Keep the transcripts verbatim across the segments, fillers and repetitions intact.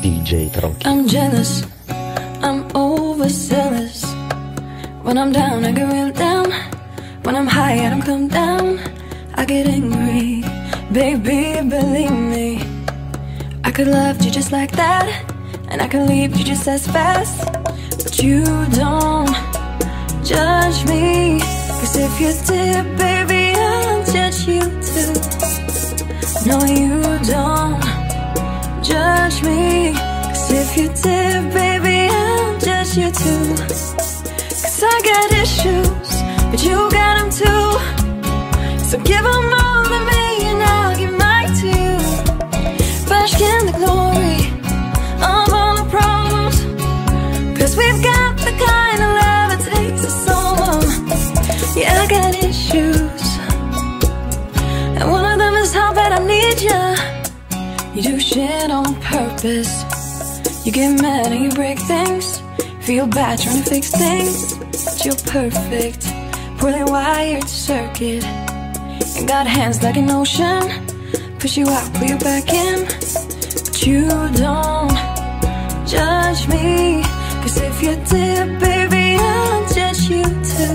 D J Tronky. I'm jealous, I'm overzealous. When I'm down, I get real down. When I'm high, I don't come down. I get angry, baby, believe me. I could love you just like that, and I could leave you just as fast. But you don't judge me, 'cause if you did, baby, I'll judge you too. No, you don't judge me, 'cause if you did, baby, I'll judge you too. 'Cause I got issues, but you got them too. So give them all to me and I'll give mine to you. Bask in the glory of all the problems, 'cause we've got the kind of love it takes to solve them. Yeah, I got issues, and one of them is how bad I need you. You do shit on purpose. You get mad and you break things. Feel bad trying to fix things, but you're perfect. Poorly wired circuit, and got hands like an ocean. Push you out, pull you back in. But you don't judge me, 'cause if you did, baby, I'll judge you too.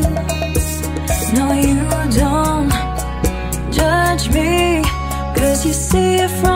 No, you don't judge me, 'cause you see it from